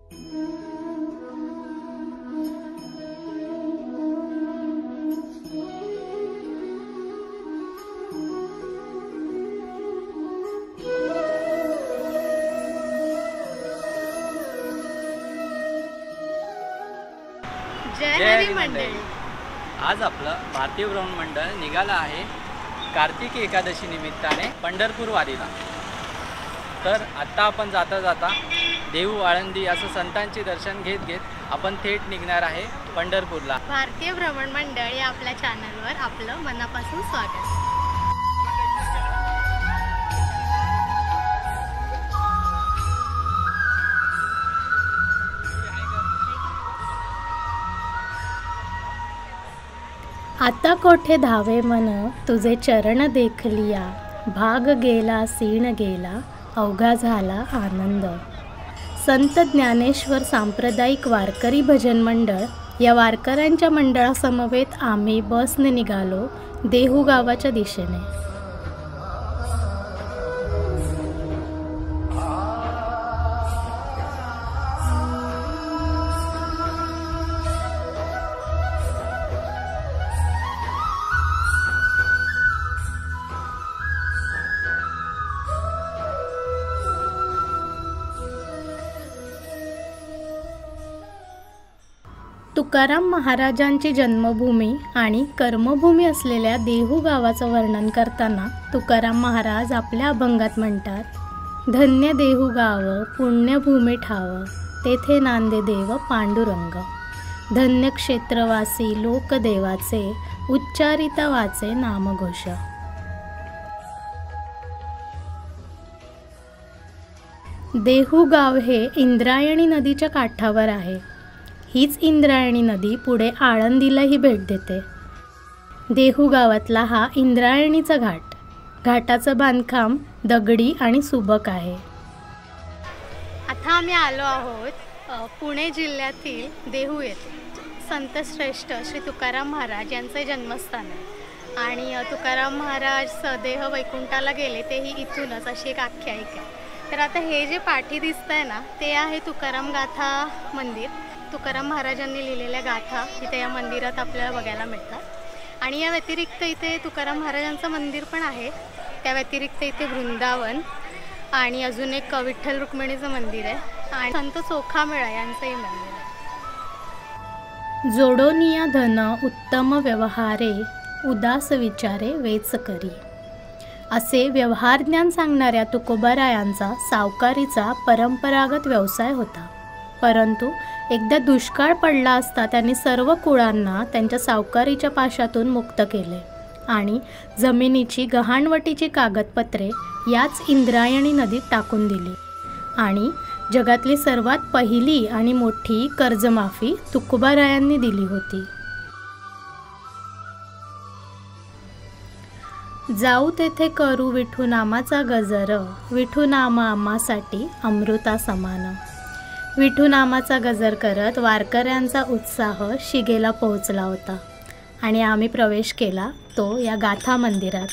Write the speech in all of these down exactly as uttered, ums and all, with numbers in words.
जय हरी मंडळी. आज आपलं भारतीय ब्राह्मण मंडळ निघालं आहे कार्तिकी एकादशी निमित्ताने पंढरपूर वारीला. तर आत्ता आपण जाता जाता देहू आळंदी असं संतांचे दर्शन घेत घेत आपण थेट निघणार आहे पंढरपूरला. भारतीय ब्राह्मण मंडळ या आपल्या चॅनलवर आपलं मनापासून स्वागत. आता कोठे धावे मन तुझे चरण देखलिया, भाग गेला सीण गेला अवघा झाला आनंद. संत ज्ञानेश्वर सांप्रदायिक वारकरी भजन मंडळ या वारकऱ्यांच्या मंडळासमवेत आम्ही बसने निघालो देहू गावाच्या दिशेने. तुकाराम महाराजांची जन्मभूमी आणि कर्मभूमी असलेल्या देहू गावाचं वर्णन करताना तुकाराम महाराज आपल्या अभंगात म्हणतात, धन्य देहू गाव पुण्यभूमी ठाव, तेथे नांदे देव पांडुरंग. धन्य क्षेत्रवासी लोकदेवाचे, उच्चारिता वाचे नामघोष. देहू गाव हे इंद्रायणी नदीच्या काठावर आहे. हीच इंद्रायणी नदी पुढे आळंदीलाही भेट देते. देहू गावातला हा इंद्रायणीचा घाट. घाटाचं बांधकाम दगडी आणि सुबक आहे. आता आम्ही आलो आहोत पुणे जिल्ह्यातील देहू येथे. संतश्रेष्ठ श्री तुकाराम महाराज यांचे जन्मस्थान आहे आणि तुकाराम महाराज सदेह वैकुंठाला गेले तेही इथूनच अशी एक आख्यायिका आहे. तर आता हे जे पाठी दिसत आहे ना ते आहे तुकाराम गाथा मंदिर. तुकाराम महाराजांनी लिहिलेल्या गाथा इथे या मंदिरात आपल्याला बघायला मिळतात. आणि या व्यतिरिक्त इथे तुकाराम महाराजांचं मंदिर पण आहे. त्या व्यतिरिक्त इथे वृंदावन आणि अजून एक विठ्ठल रुक्मिणीचं मंदिर आहे आणि संत चोखामेळा यांचंही मंदिर आहे. जोडोनिया धन उत्तम व्यवहारे, उदास विचारे वेच करी, असे व्यवहार ज्ञान सांगणाऱ्या तुकोबारायांचा सावकारीचा परंपरागत व्यवसाय होता. परंतु एकदा दुष्काळ पडला असता त्यांनी सर्व कुळांना त्यांच्या सावकारीच्या पाशातून मुक्त केले आणि जमिनीची गहाणवटीची कागदपत्रे याच इंद्रायणी नदीत टाकून दिली आणि जगातली सर्वात पहिली आणि मोठी कर्जमाफी तुकोबारायांनी दिली होती. जाऊ तेथे करू विठू नामाचा गजर, विठू नाम आम्हासाठी अमृता समान. विठू नामाचा गजर करत वारकऱ्यांचा उत्साह शिगेला पोहोचला होता आणि आम्ही प्रवेश केला तो या गाथा मंदिरात.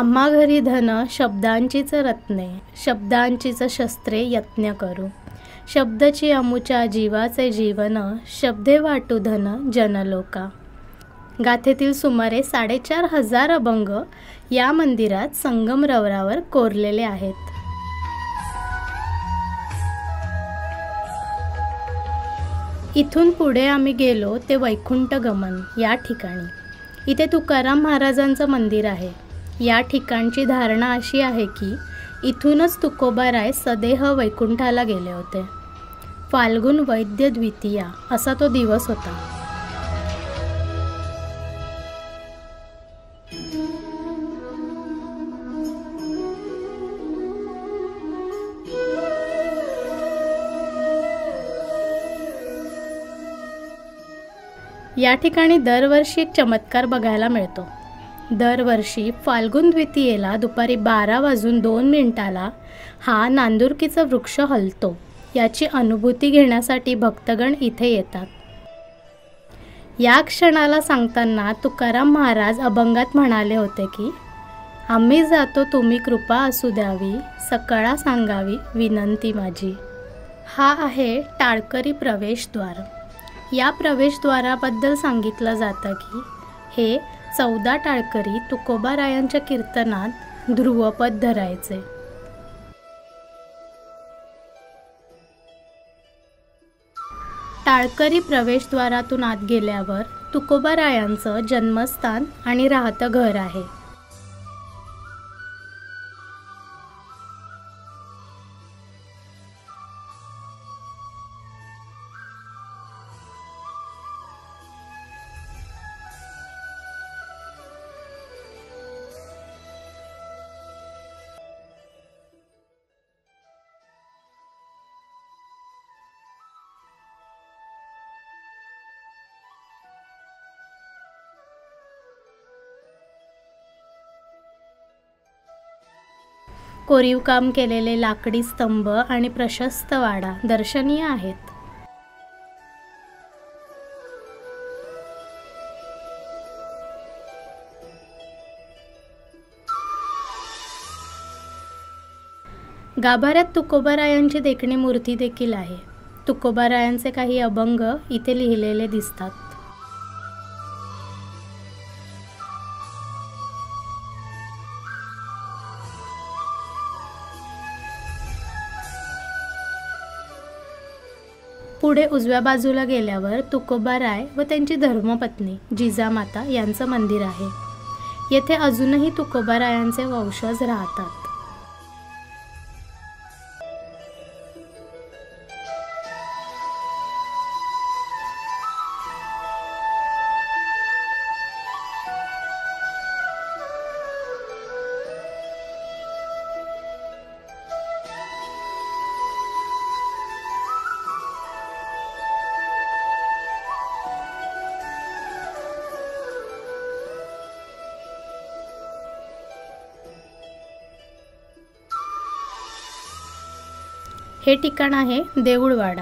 आम्हा घरी धन शब्दांचीच रत्ने, शब्दांचीच शस्त्रे यत्न करू. शब्दची अमुच्या जीवाचे जीवन, शब्दे वाटू धन जनलोका. गाथेतील सुमारे साडेचार हजार अभंग या मंदिरात संगमरवरावर कोरलेले आहेत. इथून पुढे आम्ही गेलो ते वैकुंठ गमन या ठिकाणी. इथे तुकाराम महाराजांचं मंदिर आहे. या ठिकाणची धारणा अशी आहे की इथूनच तुकोबाराय सदेह वैकुंठाला गेले होते. फाल्गुन वैद्य द्वितीया असा तो दिवस होता. या ठिकाणी दरवर्षी एक चमत्कार बघायला मिळतो. दरवर्षी फाल्गुन द्वितीयेला दुपारी बारा वाजून दोन मिनिटाला हा नांदुरकीचा वृक्ष हलतो. याची अनुभूती घेण्यासाठी भक्तगण इथे येतात. या क्षणाला सांगताना तुकाराम महाराज अभंगात म्हणाले होते की आम्ही जातो तुम्ही कृपा असू द्यावी, सकळा सांगावी विनंती माझी. हा आहे टाळकरी प्रवेशद्वार. या प्रवेशद्वाराबद्दल सांगितलं जातं की हे चौदा टाळकरी तुकोबारायांच्या कीर्तनात ध्रुवपद धरायचे. टाळकरी प्रवेशद्वारातून आत गेल्यावर तुकोबारायांचं जन्मस्थान आणि राहतं घर आहे. कोरीव काम केलेले लाकडी स्तंभ आणि प्रशस्त वाडा दर्शनीय आहेत. गाभाऱ्यात तुकोबारायांची देखणी मूर्ती देखील आहे. तुकोबारायांचे काही अभंग इथे लिहिलेले दिसतात. पुढे उजव्या बाजूला गेल्यावर तुकोबाराय व त्यांची धर्मपत्नी जिजामाता यांचं मंदिर आहे. येथे अजूनही तुकोबारायांचे वंशज राहतात. हे ठिकाण आहे देऊळवाडा.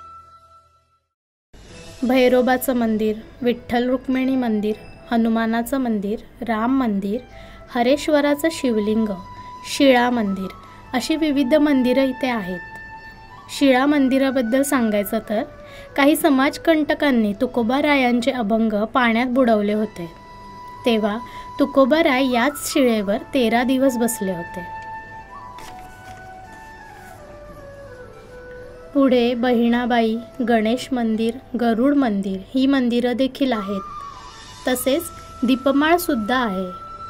भैरोबाचं मंदिर, विठ्ठल रुक्मिणी मंदिर, हनुमानाचं मंदिर, राम मंदिर, हरेश्वराचं शिवलिंग, शिळा मंदिर अशी विविध मंदिरं इथे आहेत. शिळा मंदिराबद्दल सांगायचं तर काही समाजकंटकांनी तुकोबारायांचे अभंग पाण्यात बुडवले होते. तेव्हा तुकोबाराय याच शिळेवर तेरा दिवस बसले होते. पुढे बहिणाबाई, गणेश मंदिर, गरुड मंदिर ही मंदिरं देखील आहेत. तसेच दीपमाळ सुद्धा आहे.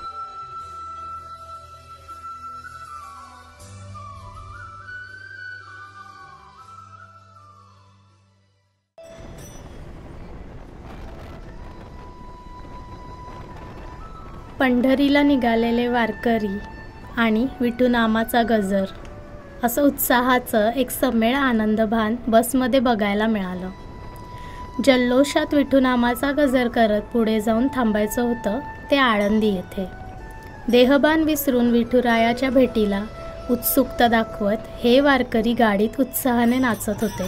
पंढरीला निघालेले वारकरी आणि विठुनामाचा गजर असं उत्साहाचं एक समेळ आनंदभान बसमध्ये बघायला मिळालं. जल्लोषात विठुनामाचा गजर करत पुढे जाऊन थांबायचं होतं ते आळंदी येथे. देहभान विसरून विठुरायाच्या भेटीला उत्सुकता दाखवत हे वारकरी गाडीत उत्साहाने नाचत होते.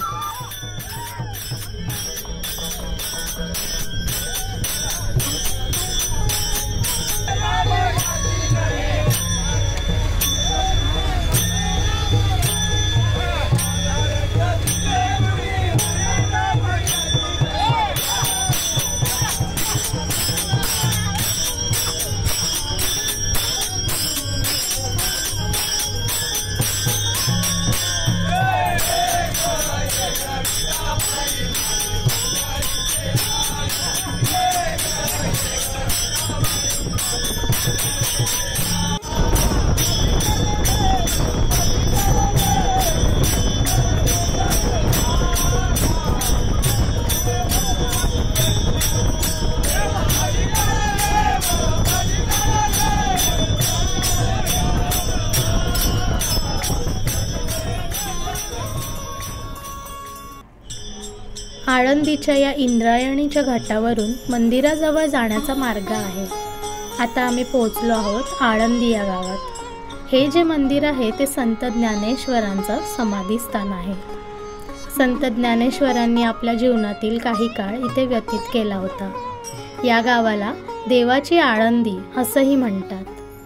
आळंदीच्या या इंद्रायणीच्या घाटावरून मंदिराजवळ जाण्याचा मार्ग आहे. आता आम्ही पोहोचलो आहोत आळंदी या गावात. हे जे मंदिर आहे ते संत ज्ञानेश्वरांचं समाधीस्थान आहे. संत ज्ञानेश्वरांनी आपल्या जीवनातील काही काळ इथे व्यतीत केला होता. या गावाला देवाची आळंदी असंही म्हणतात.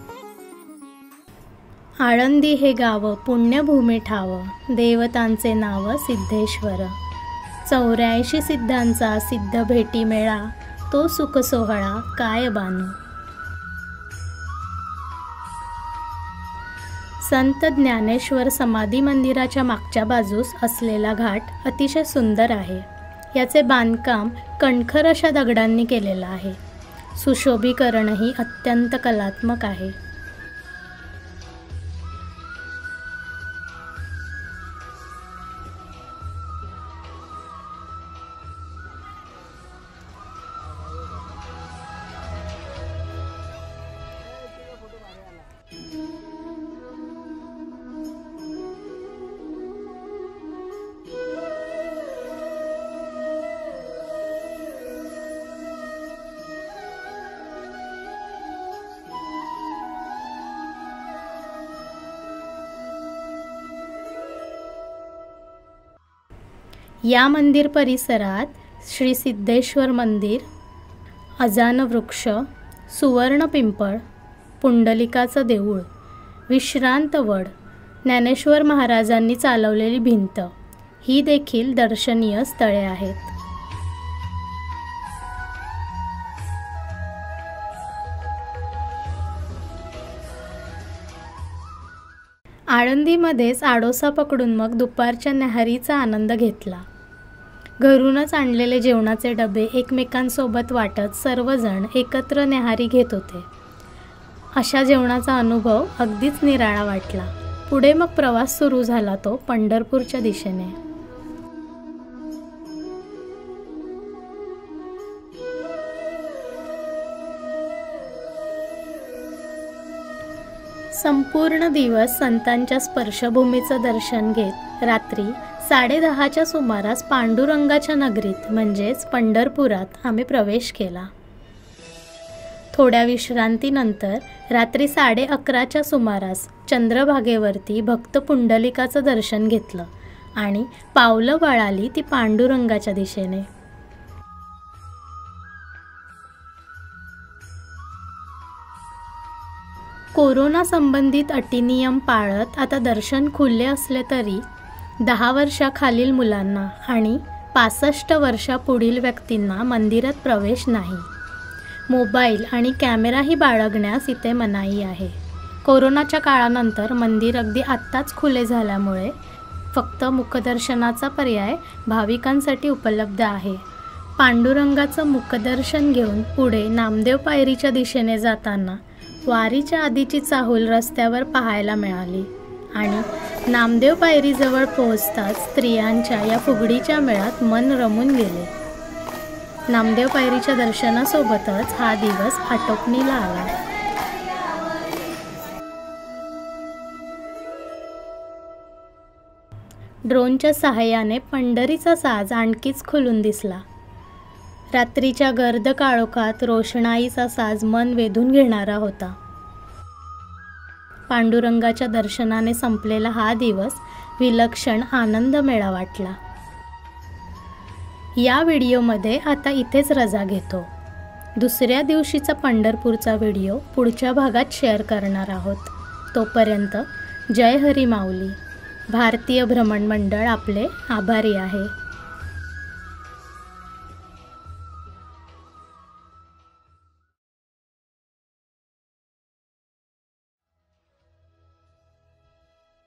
आळंदी हे गाव पुण्यभूमी ठाव, देवतांचे नाव सिद्धेश्वर. चौऱ्याऐंशी सिद्धांचा सिद्ध भेटी मेळा, तो सुख सोहळा काय बानू. संत ज्ञानेश्वर समाधी मंदिराच्या मागच्या बाजूस असलेला घाट अतिशय सुंदर आहे. याचे बांधकाम कणखर अशा दगडांनी केलेलं आहे. सुशोभीकरणही अत्यंत कलात्मक आहे. या मंदिर परिसरात श्री सिद्धेश्वर मंदिर, अजान वृक्ष, सुवर्ण पिंपळ, पुंडलिकाचं देऊळ, विश्रांत वड, ज्ञानेश्वर महाराजांनी चालवलेली भिंत ही देखील दर्शनीय स्थळे आहेत. आळंदीमध्येच आडोसा पकडून मग दुपारच्या न्याहारीचा आनंद घेतला. घरूनच आणलेले जेवणाचे डबे एकमेकांसोबत वाटत सर्वजण एकत्र न्याहारी घेत होते. अशा जेवणाचा अनुभव अगदीच निराळा वाटला. पुढे मग प्रवास सुरू झाला तो पंढरपूरच्या दिशेने. संपूर्ण दिवस संतांच्या स्पर्शभूमीचं दर्शन घेत रात्री साडेदहाच्या सुमारास पांडुरंगाच्या नगरीत म्हणजेच पंढरपुरात आम्ही प्रवेश केला. थोड्या विश्रांतीनंतर रात्री साडे अकराच्या सुमारास चंद्रभागेवरती भक्त पुंडलिकाचं दर्शन घेतलं आणि पावलं वळाली ती पांडुरंगाच्या दिशेने. कोरोना संबंधित अटीनियम पाळत आता दर्शन खुले असले तरी दहा वर्षाखालील मुलांना आणि पासष्ट वर्षापुढील व्यक्तींना मंदिरात प्रवेश नाही. मोबाईल आणि कॅमेराही बाळगण्यास इथे मनाई आहे. कोरोनाच्या काळानंतर मंदिर अगदी आत्ताच खुले झाल्यामुळे फक्त मुखदर्शनाचा पर्याय भाविकांसाठी उपलब्ध आहे. पांडुरंगाचं मुखदर्शन घेऊन पुढे नामदेव पायरीच्या दिशेने जाताना वारीच्या आधीची चाहूल रस्त्यावर पाहायला मिळाली आणि नामदेव पायरीजवळ पोहोचताच स्त्रियांच्या या फुगडीच्या मेळात मन रमून गेले. नामदेव पायरीच्या दर्शनासोबतच हा दिवस आटोपणीला आला. ड्रोनच्या सहाय्याने पंढरीचा साज आणखीच खुलून दिसला. रात्रीच्या गर्द काळोखात रोषणाईचा साज मन वेधून घेणारा होता. पांडुरंगाच्या दर्शनाने संपलेला हा दिवस विलक्षण आनंदमेळा वाटला. या व्हिडिओमध्ये आता इथेच रजा घेतो. दुसऱ्या दिवशीचा पंढरपूरचा व्हिडिओ पुढच्या भागात शेअर करणार आहोत. तोपर्यंत जय हरी माऊली. भारतीय भ्रमण मंडळ आपले आभारी आहे.